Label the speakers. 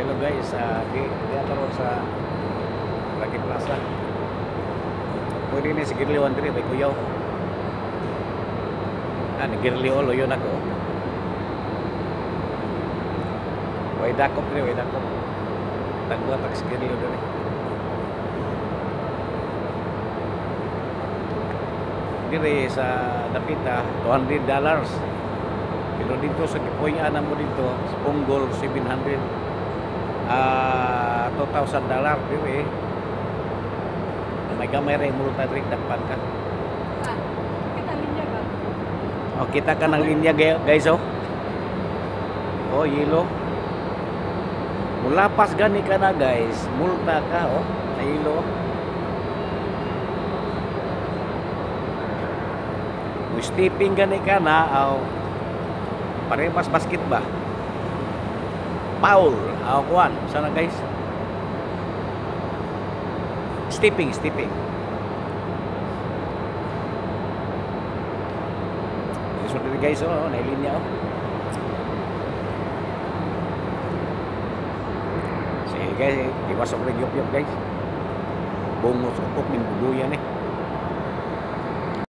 Speaker 1: Hello guys, di ato sa Lucky Plaza. Pwede ni si Girli Wandri, may kuyaw. Ni Girli Olo, yun ako. Way dakop rin, way dakop. Tagbuat ak si Girli Olo rin. Diri sa Dapita, $200. Pero dito sa Kipoy-ana mo dito, sa Punggol, 700. $2,000 diri. May gamay rin multa diri, dakpan ka.
Speaker 2: Kita linya ba?
Speaker 1: Oh, kita ka ng linya guys, oh. Oh, yelo. Mulapas gani ka na guys, multa ka, oh. Sa yelo. Stepping gani ka na, oh. Parehas basket ba? Foul, oh, kuan. Sana guys. Stepping. This one guys, oh, nailinya, oh. Sige guys, di pasok rin yup guys. Bungos utok min buduyan eh.